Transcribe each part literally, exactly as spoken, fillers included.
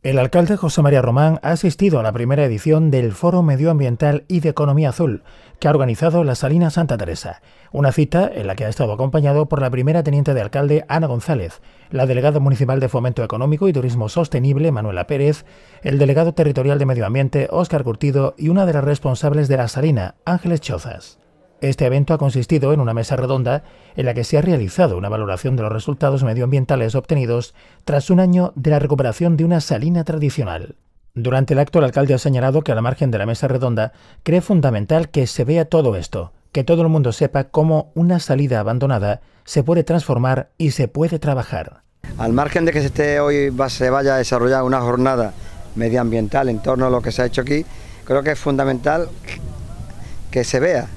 El alcalde José María Román ha asistido a la primera edición del Foro Medioambiental y de Economía Azul, que ha organizado la Salina Santa Teresa, una cita en la que ha estado acompañado por la primera teniente de alcalde Ana González, la delegada municipal de Fomento Económico y Turismo Sostenible Manuela Pérez, el delegado territorial de Medio Ambiente Óscar Curtido y una de las responsables de la Salina, Ángeles Chozas. Este evento ha consistido en una mesa redonda en la que se ha realizado una valoración de los resultados medioambientales obtenidos tras un año de la recuperación de una salina tradicional. Durante el acto, el alcalde ha señalado que a la margen de la mesa redonda cree fundamental que se vea todo esto, que todo el mundo sepa cómo una salida abandonada se puede transformar y se puede trabajar. Al margen de que se, esté hoy va, se vaya a desarrollar una jornada medioambiental en torno a lo que se ha hecho aquí, creo que es fundamental que se vea.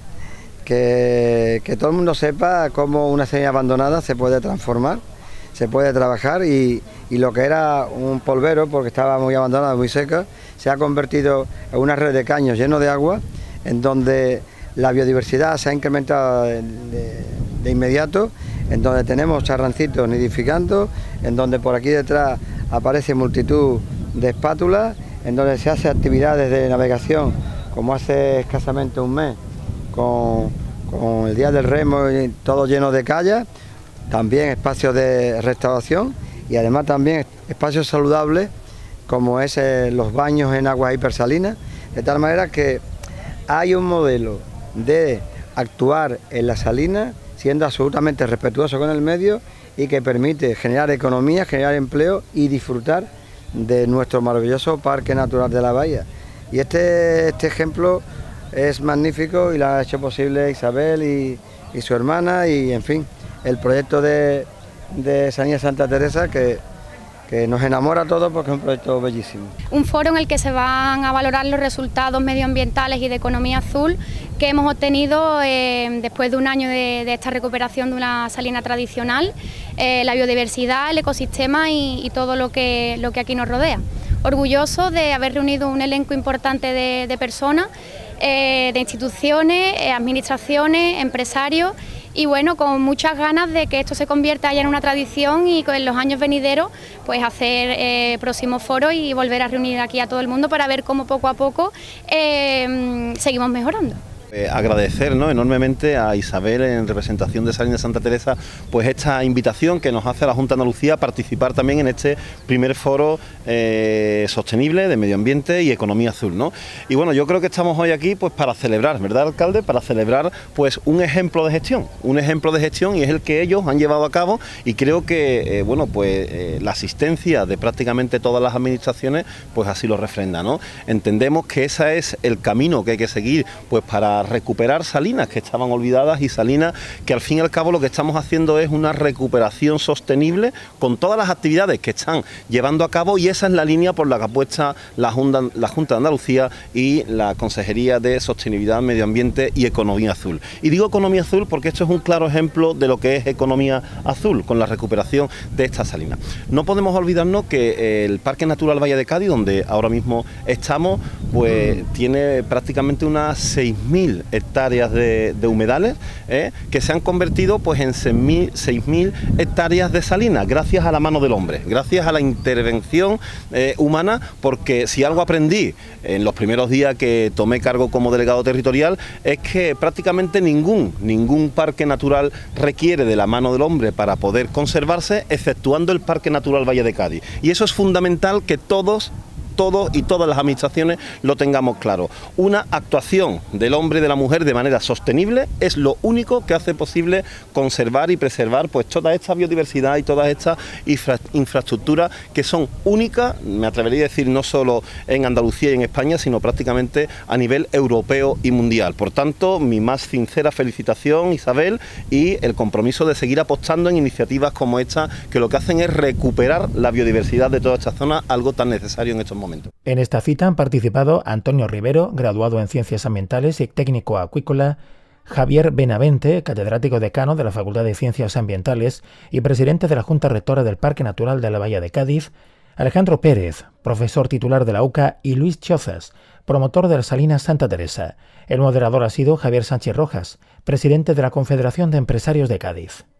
Que, que todo el mundo sepa cómo una salina abandonada se puede transformar, se puede trabajar y, y lo que era un polvero, porque estaba muy abandonada, muy seca, se ha convertido en una red de caños lleno de agua, en donde la biodiversidad se ha incrementado de, de, de inmediato, en donde tenemos charrancitos nidificando, en donde por aquí detrás aparece multitud de espátulas, en donde se hace actividades de navegación, como hace escasamente un mes, Con, con el Día del Remo y todo lleno de calles, también espacios de restauración y además también espacios saludables como es eh, los baños en aguas hipersalinas, de tal manera que hay un modelo de actuar en la salina siendo absolutamente respetuoso con el medio y que permite generar economía, generar empleo y disfrutar de nuestro maravilloso Parque Natural de la Bahía. Y este, este ejemplo es magnífico y lo ha hecho posible Isabel y, y su hermana y, en fin, el proyecto de, de Salina Santa Teresa que, que nos enamora a todos porque es un proyecto bellísimo. Un foro en el que se van a valorar los resultados medioambientales y de economía azul que hemos obtenido eh, después de un año de, de esta recuperación de una salina tradicional, eh, la biodiversidad, el ecosistema y, y todo lo que, lo que aquí nos rodea. Orgulloso de haber reunido un elenco importante de, de personas, eh, de instituciones, eh, administraciones, empresarios y bueno, con muchas ganas de que esto se convierta ya en una tradición y en los años venideros pues hacer eh, próximos foros y volver a reunir aquí a todo el mundo para ver cómo poco a poco eh, seguimos mejorando. Eh, agradecer, ¿no?, enormemente a Isabel en representación de Salina Santa Teresa pues esta invitación que nos hace a la Junta de Andalucía a participar también en este primer foro eh, sostenible de medio ambiente y economía azul, ¿no? Y bueno, yo creo que estamos hoy aquí pues para celebrar, ¿verdad, alcalde? Para celebrar pues un ejemplo de gestión, un ejemplo de gestión y es el que ellos han llevado a cabo y creo que eh, bueno pues eh, la asistencia de prácticamente todas las administraciones pues así lo refrenda, ¿no? Entendemos que ese es el camino que hay que seguir pues para recuperar salinas que estaban olvidadas y salinas que al fin y al cabo lo que estamos haciendo es una recuperación sostenible con todas las actividades que están llevando a cabo y esa es la línea por la que apuesta la Junta, la Junta de Andalucía y la Consejería de Sostenibilidad, Medio Ambiente y Economía Azul. Y digo economía azul porque esto es un claro ejemplo de lo que es economía azul con la recuperación de estas salinas. No podemos olvidarnos que el Parque Natural Valle de Cádiz, donde ahora mismo estamos, pues tiene prácticamente unas seis mil hectáreas de, de humedales eh, que se han convertido pues en seis mil hectáreas de salinas gracias a la mano del hombre, gracias a la intervención eh, humana, porque si algo aprendí en los primeros días que tomé cargo como delegado territorial es que prácticamente ningún, ningún parque natural requiere de la mano del hombre para poder conservarse, exceptuando el Parque Natural Valle de Cádiz. Y eso es fundamental que todos todos y todas las administraciones lo tengamos claro. Una actuación del hombre y de la mujer de manera sostenible es lo único que hace posible conservar y preservar pues toda esta biodiversidad y todas estas infra infraestructuras que son únicas, me atrevería a decir, no solo en Andalucía y en España, sino prácticamente a nivel europeo y mundial. Por tanto, mi más sincera felicitación, Isabel, y el compromiso de seguir apostando en iniciativas como esta, que lo que hacen es recuperar la biodiversidad de toda esta zona, algo tan necesario en estos momentos. En esta cita han participado Antonio Rivero, graduado en Ciencias Ambientales y técnico acuícola, Javier Benavente, catedrático decano de la Facultad de Ciencias Ambientales y presidente de la Junta Rectora del Parque Natural de la Bahía de Cádiz, Alejandro Pérez, profesor titular de la U C A, y Luis Chozas, promotor de la Salina Santa Teresa. El moderador ha sido Javier Sánchez Rojas, presidente de la Confederación de Empresarios de Cádiz.